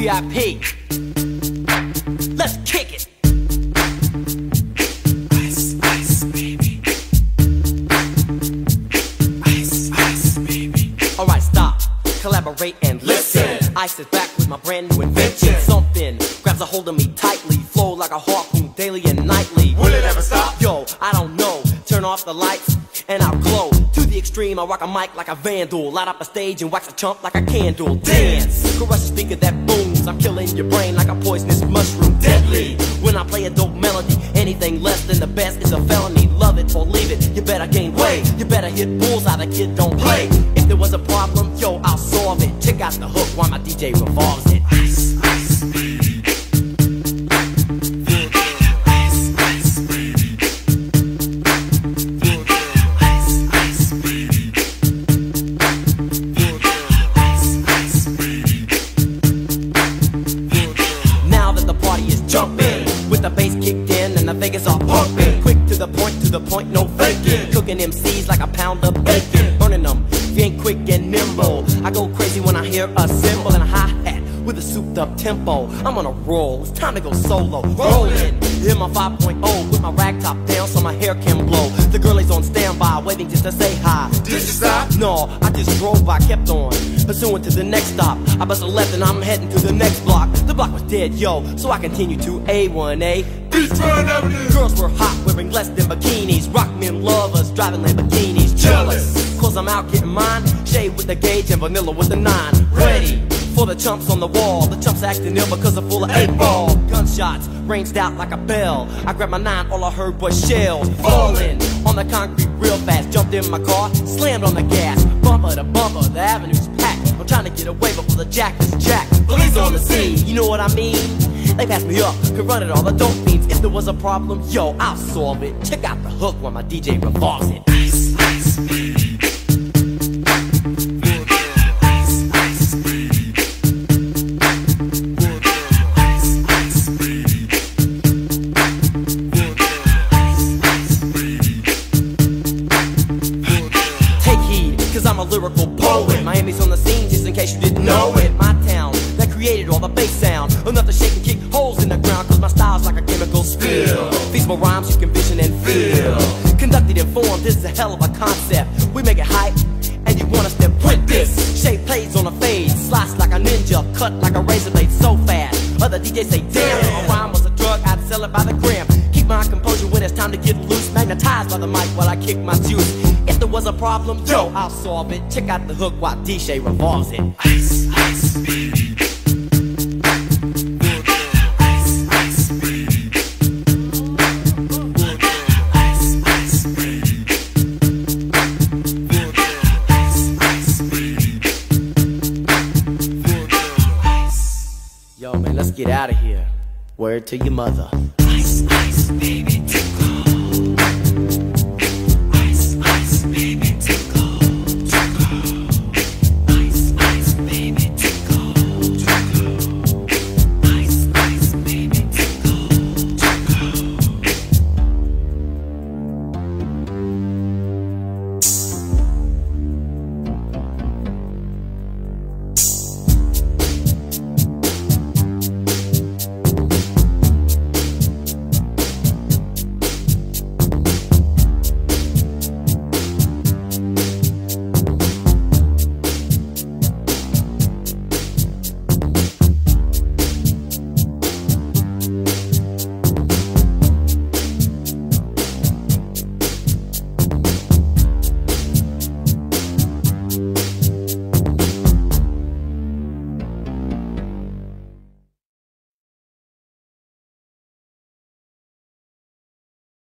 VIP. Let's kick it. Ice, ice, baby. Ice, ice, baby. Alright, stop, collaborate and listen. Ice is back with my brand new invention. Something grabs a hold of me tightly, flow like a harpoon daily and nightly. Will it ever stop? Yo, I don't know. Turn off the lights and I'll glow. To the extreme, I rock a mic like a vandal. Light up a stage and wax a chump like a candle. Dance, crush a speaker that booms. I'm killing your brain like a poisonous mushroom. Deadly, when I play a dope melody. Anything less than the best is a felony. Love it or leave it, you better gain weight. You better hit bullseye, the kid don't play. If there was a problem, yo, I'll solve it. Check out the hook while my DJ revolves it. Ice, ice, baby. Jumping, with the bass kicked in and the Vegas are pumping. Quick to the point, no faking. Cooking MCs like a pound of bacon. Burning them, if you ain't quick and nimble. I go crazy when I hear a cymbal and a hi-hat with a souped up tempo. I'm on a roll, it's time to go solo. Rolling, in my 5.0 with my rag top down so my hair can blow. The girl is on standby, waiting just to say hi. Did you stop? No, I just drove by, kept on pursuing to the next stop. I bust a left and I'm heading to the next block. The block was dead, yo, so I continue to A1A. Beachfront Avenue. Girls were hot, wearing less than bikinis. Rock men lovers, driving Lamborghinis. Jealous, cause I'm out getting mine. Shade with the gauge and vanilla with the 9. Ready for the chumps on the wall. The chumps acting ill because they're full of 8-ball. Gunshots ranged out like a bell. I grabbed my 9, all I heard was shells falling on the concrete real fast. Jumped in my car, slammed on the gas. Bumper to bumper, the avenue's packed. I'm trying to get away before the jack is jacked. Police on the scene, you know what I mean? They passed me up, could run it all the dope fiends. If there was a problem, yo, I'll solve it. Check out the hook while my DJ revolves it. Ice, ice, baby. I'm a lyrical poet. Miami's on the scene, just in case you didn't know it. My town, that created all the bass sound. Enough to shake and kick holes in the ground, cause my style's like a chemical spill. Feasible rhymes you can vision and feel. Conducted in form, this is a hell of a concept. We make it hype, and you want us to print this. Shape plays on a fade, slice like a ninja, cut like a razor blade so fast. Other DJs say, damn, a rhyme was a drug, I'd sell it by the gram. Keep my composure when it's time to get loose. Magnetized by the mic while I kick my juice. If there was a problem, yo, I'll solve it. Check out the hook while DJ revolves it. Ice, ice, baby. Ice, ice, baby. Ice, ice, baby. Ice, ice, baby. Yo, man, let's get out of here. Word to your mother. Ice, ice, baby.